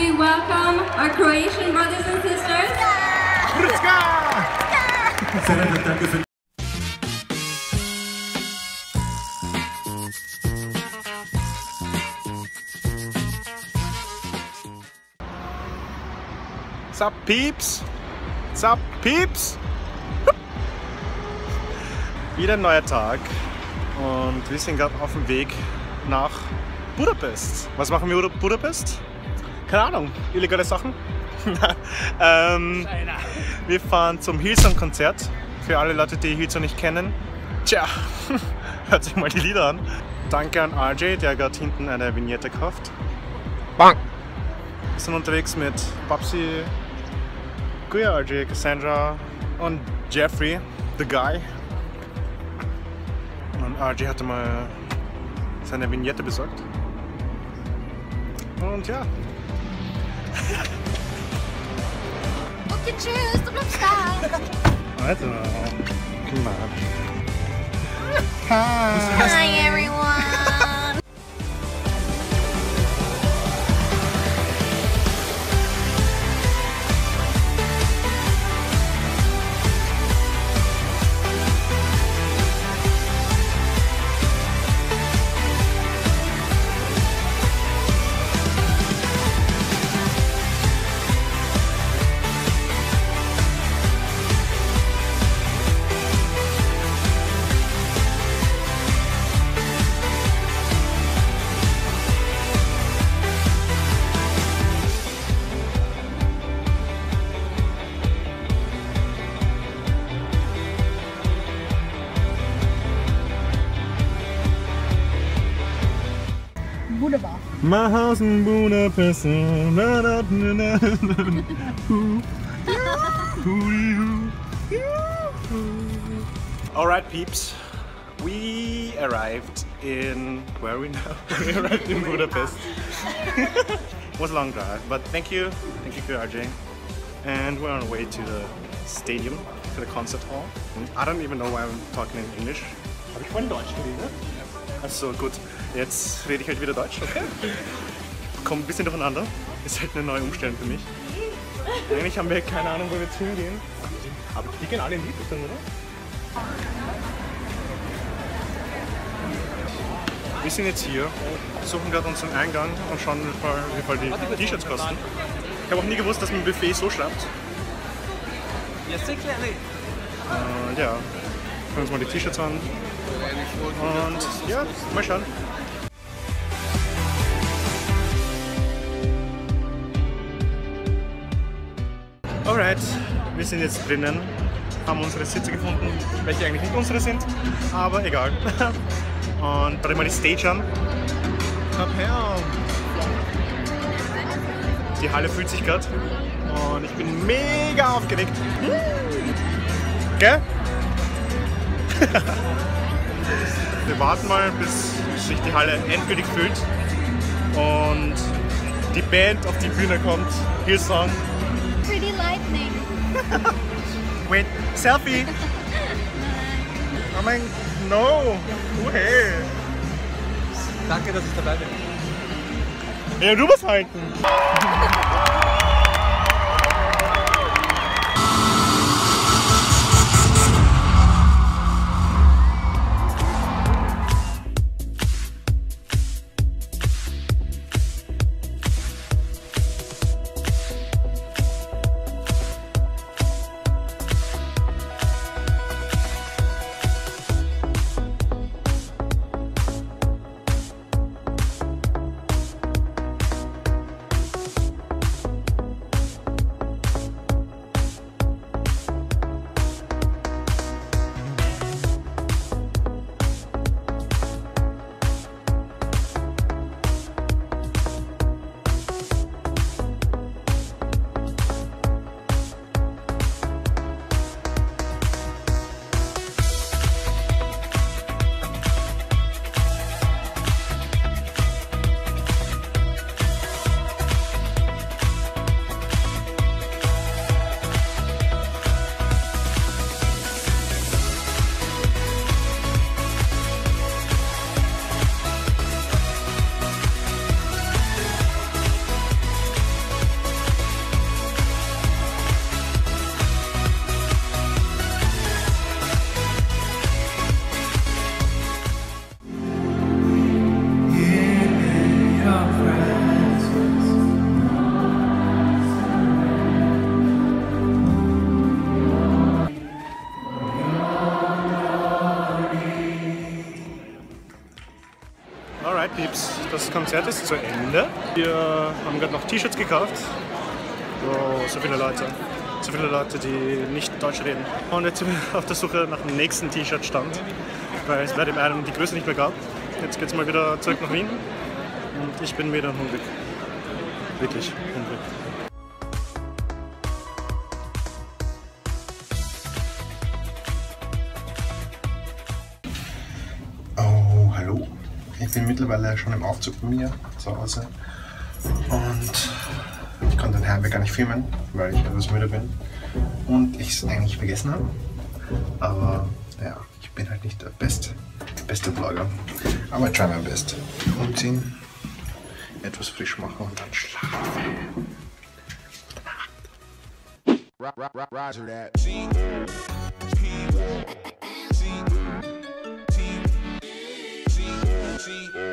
we welcome our Croatian brothers and sisters. Sup Peeps? Sup Peeps? Wieder ein neuer Tag und wir sind gerade auf dem Weg nach Budapest. Was machen wir in Budapest? Keine Ahnung, illegale Sachen. Wir fahren zum Hillsong-Konzert. Für alle Leute, die Hillsong nicht kennen. Tja, hört sich mal die Lieder an. Danke an RJ, der gerade hinten eine Vignette kauft. Bang! Wir sind unterwegs mit Babsi, Guya, RJ, Cassandra und Jeffrey, the guy. Und RJ hatte mal seine Vignette besorgt. Und ja. Okay, tschüss, du bleibst da. Also, come on. Hi, everyone. Wunderbar. My house in Budapest. Alright peeps, we arrived in, where are we now? We arrived in Budapest. It was a long drive, but thank you for RJ. And we're on our way to the stadium, to the concert hall. I don't even know why I'm talking in English. Habe ich vorhin Deutsch geredet? Achso, gut. Jetzt rede ich halt wieder Deutsch, okay? Kommt ein bisschen durcheinander. Ist halt eine neue Umstellung für mich. Eigentlich haben wir keine Ahnung, wo wir jetzt hingehen. Aber die gehen alle in Liebestung, oder? Wir sind jetzt hier, suchen gerade unseren Eingang und schauen, wie viel die T-Shirts kosten. Ich habe auch nie gewusst, dass man ein Buffet so schreibt. Ja, schauen wir uns mal die T-Shirts an. Und ja, mal schauen. Alright, wir sind jetzt drinnen, haben unsere Sitze gefunden, welche eigentlich nicht unsere sind, aber egal. Und warte mal die Stage an. Komm her! Die Halle fühlt sich gerade und ich bin mega aufgeregt. Gell? Wir warten mal, bis sich die Halle endgültig füllt und die Band auf die Bühne kommt. Hillsong. Pretty lightning. Wait, Selfie! Oh mein, no! Oh hey! Danke, dass ich dabei bin. Ja, du musst halten! Konzert ist zu Ende. Wir haben gerade noch T-Shirts gekauft. So viele Leute. So viele Leute, die nicht Deutsch reden. Und jetzt sind wir auf der Suche nach dem nächsten T-Shirt-Stand, weil es bei dem einen die Größe nicht mehr gab. Jetzt geht es mal wieder zurück nach Wien und ich bin wieder hungrig. Wirklich hungrig. Oh, hallo. Ich bin mittlerweile schon im Aufzug bei mir zu Hause und ich konnte den Heimweg gar nicht filmen, weil ich etwas müde bin und ich es eigentlich vergessen habe. Aber ja, ich bin halt nicht der beste Vlogger. Aber ich try mein Best. Umziehen, etwas frisch machen und dann schlafen. Roger that. See.